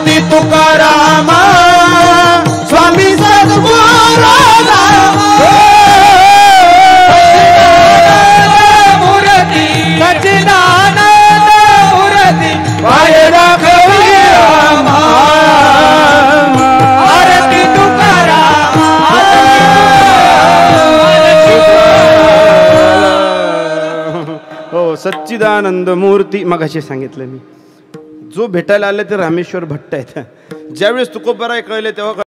आरती तुकाराम स्वामी सद्गुरू मूर्ती सच्चिदानंद मूर्ती पाय राखवी आम्हा आरती तुकाराम हो सच्चिदानंद मूर्ती मगाशी सांगितलं मी जो भेटायला आले ते रामेश्वर भट्ट आहेत ज्यावेळेस तुकोबाराय कळले तेव्हा